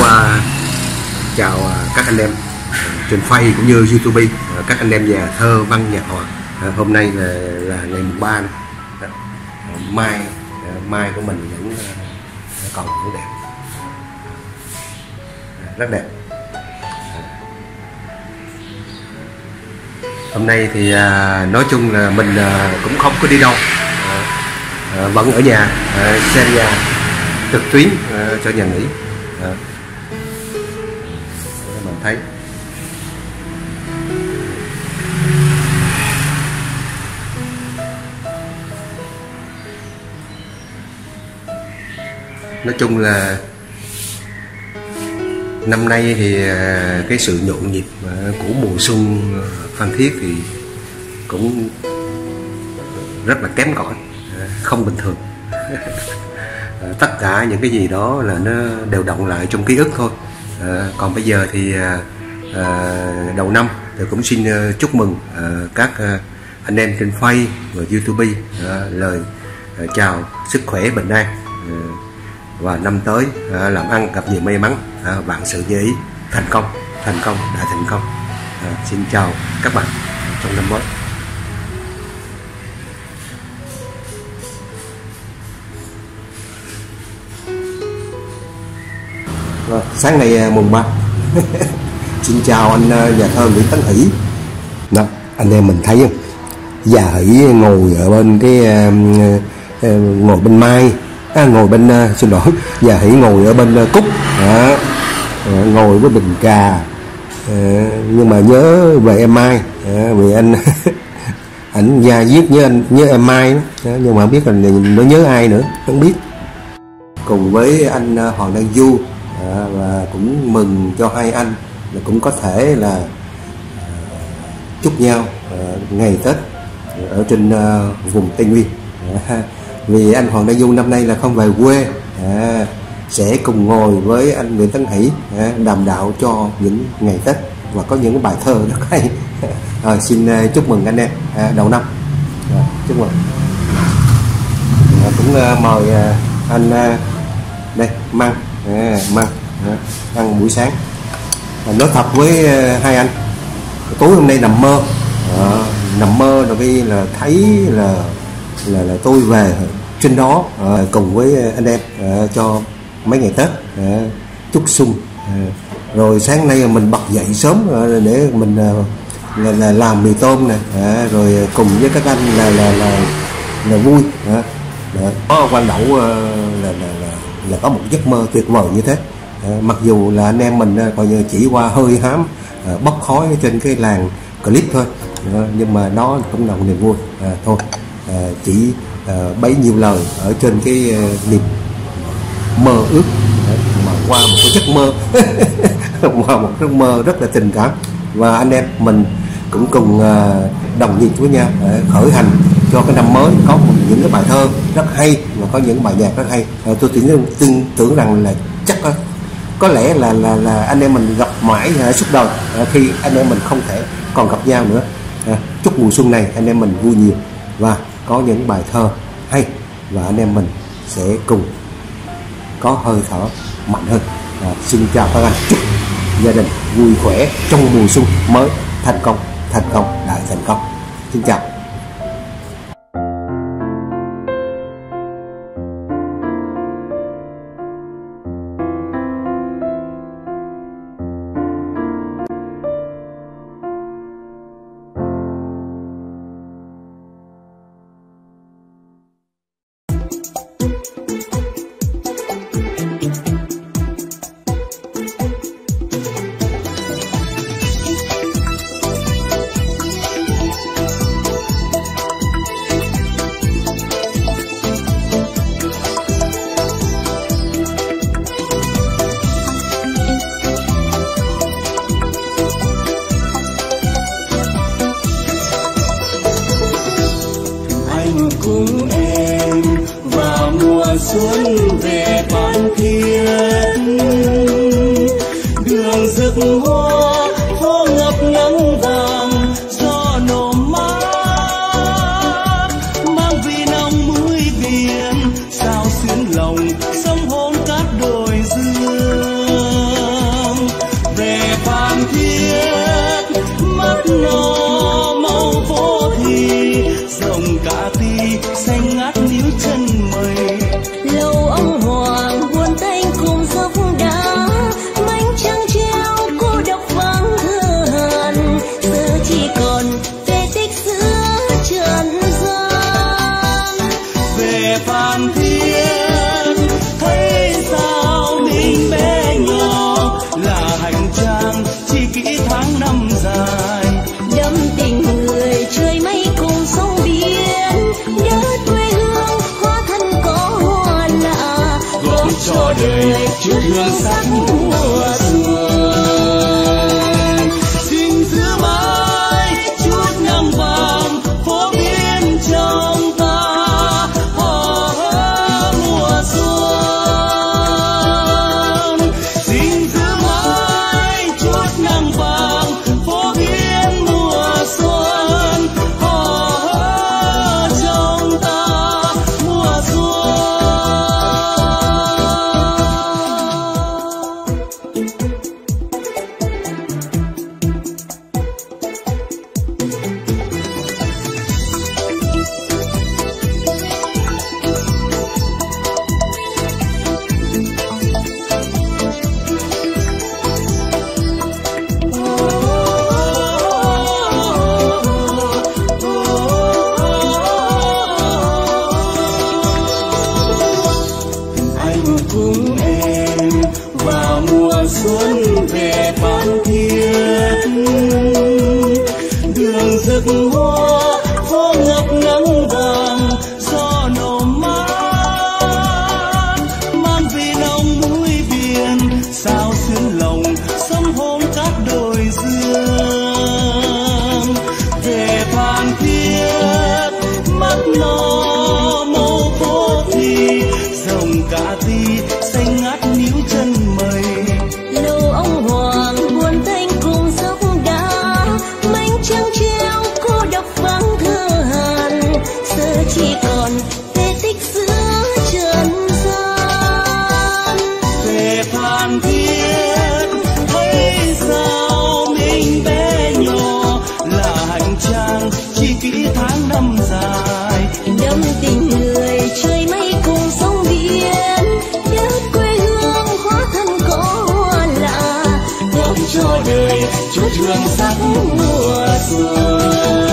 chào các anh em trên Facebook cũng như YouTube, các anh em nhà thơ văn nhạc họa. Hôm nay là ngày mùng 3 này. Mai của mình vẫn còn rất đẹp, rất đẹp. Hôm nay thì nói chung là mình cũng không có đi đâu, vẫn ở nhà xem nhà trực tuyến cho nhà nghỉ. Các bạn thấy nói chung là năm nay thì cái sự nhộn nhịp của mùa xuân Phan Thiết thì cũng rất là kém cỏi, không bình thường. Tất cả những cái gì đó là nó đều động lại trong ký ức thôi. Còn bây giờ thì đầu năm thì cũng xin chúc mừng các anh em trên Facebook và YouTube lời chào sức khỏe bình an, và năm tới làm ăn gặp nhiều may mắn, vạn sự như ý, thành công đại thành công. Xin chào các bạn trong năm mới. Sáng ngày mùng 3 xin chào anh nhà thơ Nguyễn Tấn Hỷ. Đó, anh em mình thấy không, già Hỷ ngồi ở bên cái ngồi bên Mai, xin lỗi, già Hỷ ngồi ở bên Cúc, ngồi với bình cà, nhưng mà nhớ về em Mai, vì anh ảnh ra viết nhớ em Mai đó, nhưng mà không biết là nó nhớ ai nữa, không biết. Cùng với anh Hoàng Đăng Du, và cũng mừng cho hai anh là cũng có thể là chúc nhau ngày Tết ở trên vùng Tây Nguyên. Vì anh Hoàng Đăng Du năm nay là không về quê, sẽ cùng ngồi với anh Nguyễn Tấn Hỷ đàm đạo cho những ngày Tết và có những bài thơ rất hay. Xin chúc mừng anh em đầu năm, chúc mừng. Cũng mời anh đây Măng ăn buổi sáng. Nói thật với hai anh, tối hôm nay nằm mơ đầu tiên là thấy là tôi về trên đó cùng với anh em cho mấy ngày Tết chúc xuân. Rồi sáng nay mình bật dậy sớm để mình là làm mì tôm này, rồi cùng với các anh là vui. Có quan đậu là có một giấc mơ tuyệt vời như thế. Mặc dù là anh em mình coi như chỉ qua hơi hám bốc khói trên cái làng clip thôi, nhưng mà nó cũng là một niềm vui thôi. Chỉ bấy nhiêu lời ở trên cái niềm mơ ước, mà qua một cái giấc mơ qua một giấc mơ rất là tình cảm. Và anh em mình cũng cùng đồng nhiệt với nhau khởi hành cho cái năm mới, có những cái bài thơ rất hay và có những bài nhạc rất hay. Tôi tin tưởng rằng là chắc có lẽ là anh em mình gặp mãi suốt đời khi anh em mình không thể còn gặp nhau nữa. Chúc mùa xuân này anh em mình vui nhiều và có những bài thơ hay, và anh em mình sẽ cùng có hơi thở mạnh hơn. Xin chào các anh, chúc gia đình vui khỏe trong mùa xuân mới, thành công đại thành công. Xin chào. xuân về Phan Thiết. Đường rực hoa phố ngập nắng vàng, gió nổ mát mang vì nồng núi biển, sao xuyên lòng sông hôn các đồi dương. Về Phan Thiết mắt nó màu phố thì dòng Cà Ti xanh ngát níu chân mây. Lầu ông Hoàng buồn thanh cùng dốc đá, mảnh trăng treo cô độc vắng thơ hàn, giờ chỉ còn vết tích giữa trần gian. Về Phan Thiết thấy sao mình bé nhỏ, là hành trang chi kỷ tháng năm dài. Đậm tình người trời mây cùng sông biển, đất quê hương hóa thân có lạ, góp cho đời chút hương sắc mùa xuân.